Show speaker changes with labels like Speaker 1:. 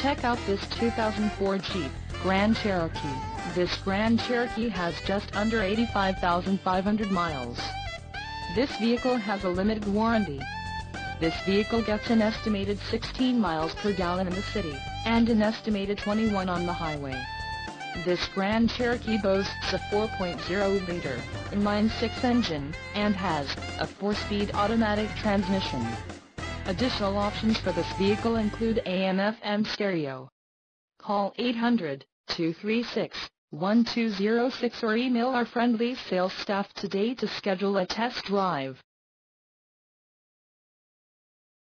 Speaker 1: Check out this 2004 Jeep Grand Cherokee. This Grand Cherokee has just under 85,500 miles. This vehicle has a limited warranty. This vehicle gets an estimated 16 miles per gallon in the city, and an estimated 21 on the highway. This Grand Cherokee boasts a 4.0-liter inline-six engine, and has a 4-speed automatic transmission. Additional options for this vehicle include AM/FM stereo. Call 800-236-1206 or email our friendly sales staff today to schedule a test drive.